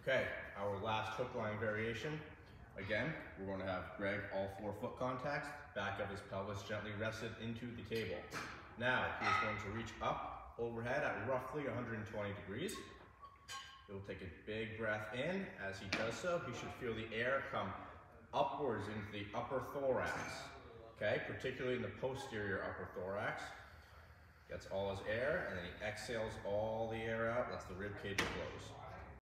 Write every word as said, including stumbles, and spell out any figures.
Okay, our last hook line variation. Again, we're going to have Greg all four foot contacts, back of his pelvis gently rested into the table. Now, he's going to reach up overhead at roughly one hundred twenty degrees. He'll take a big breath in. As he does so, he should feel the air come upwards into the upper thorax, okay, particularly in the posterior upper thorax. Gets all his air, and then he exhales all the air out, lets the rib cage close.